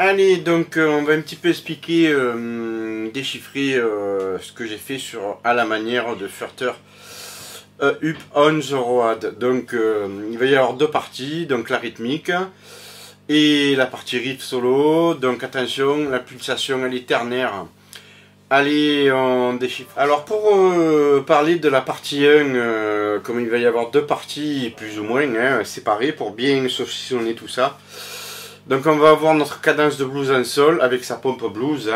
Allez, donc on va un petit peu expliquer, déchiffrer ce que j'ai fait à la manière de Furter Up on the Road. Donc il va y avoir deux parties, donc la rythmique et la partie riff solo. Donc attention, la pulsation elle est ternaire. Allez, on déchiffre. Alors pour parler de la partie 1, comme il va y avoir deux parties plus ou moins séparées pour bien saucissonner tout ça. Donc on va avoir notre cadence de blues en sol avec sa pompe blues.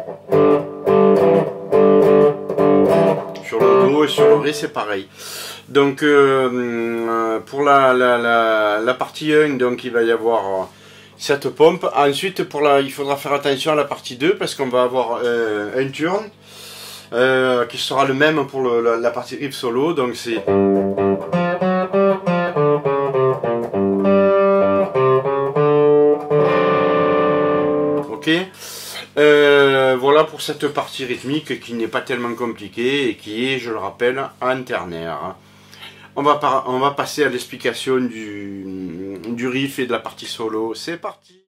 Sur le do et sur le ré c'est pareil. Donc pour la partie 1, donc il va y avoir cette pompe. Ensuite il faudra faire attention à la partie 2 parce qu'on va avoir un turn qui sera le même pour la partie riff solo. Donc c'est... Ok, voilà pour cette partie rythmique qui n'est pas tellement compliquée et qui est, je le rappelle, en ternaire. On va passer à l'explication du riff et de la partie solo. C'est parti.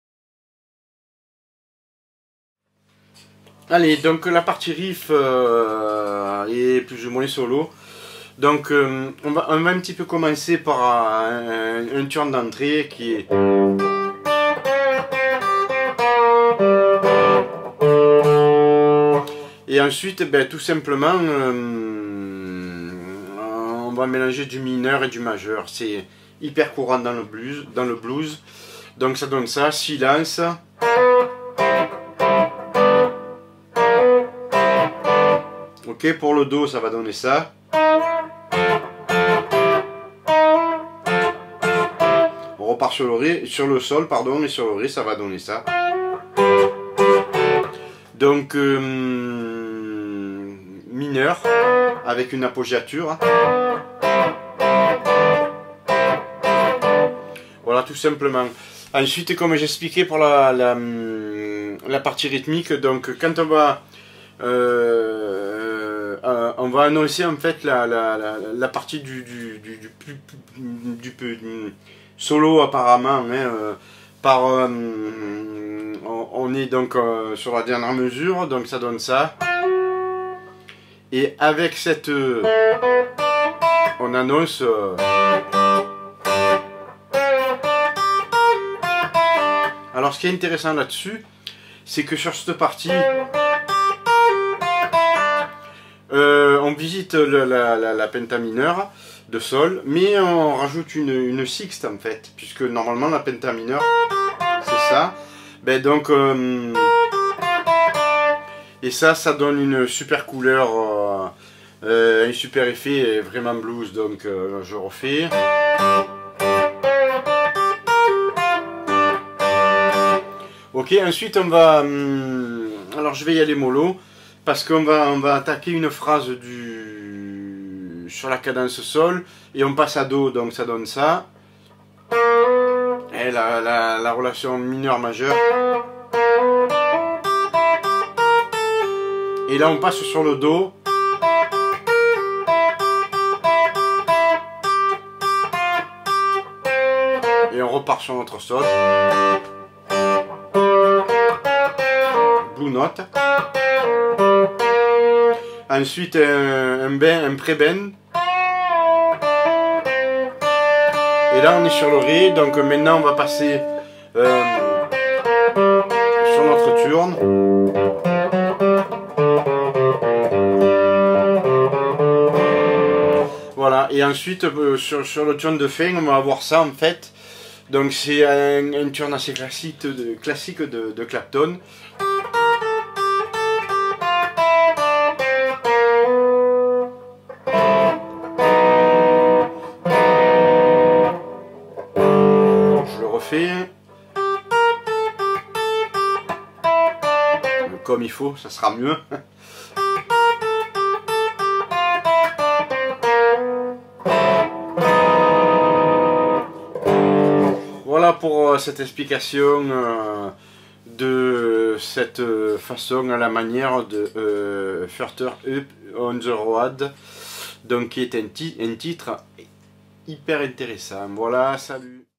Allez, donc la partie riff est plus ou moins solo. Donc on va un petit peu commencer par un turn d'entrée qui est... Et ensuite, tout simplement, on va mélanger du mineur et du majeur. C'est hyper courant dans le blues. Donc ça donne ça, silence. Ok, pour le do, ça va donner ça. On repart sur le ré, sur le sol, pardon, et sur le ré, ça va donner ça. Donc mineur avec une appoggiature. Voilà, tout simplement. Ensuite, comme j'expliquais pour la partie rythmique, donc quand on va annoncer en fait la partie du solo apparemment, par on est donc sur la dernière mesure, donc ça donne ça. Et avec cette on annonce alors ce qui est intéressant là-dessus, c'est que sur cette partie on visite la penta mineure de sol, mais on rajoute une sixte en fait, puisque normalement la penta mineure c'est ça. Donc et ça donne une super couleur, un super effet, vraiment blues. Donc je refais. Ok, ensuite on va alors je vais y aller mollo parce qu'on va attaquer une phrase sur la cadence sol et on passe à do, donc ça donne ça. Et la relation mineur-majeur. Et là on passe sur le do. Et on repart sur notre sol. Blue note. Ensuite un pré-bend. Et là on est sur le ré, donc maintenant on va passer sur notre turn. Voilà, et ensuite sur le turn de fin on va avoir ça en fait. Donc c'est un turn assez classique de Clapton. Comme il faut, ça sera mieux. Voilà pour cette explication de cette façon à la manière de Furter Up on the Road, donc qui est un titre hyper intéressant. Voilà, salut.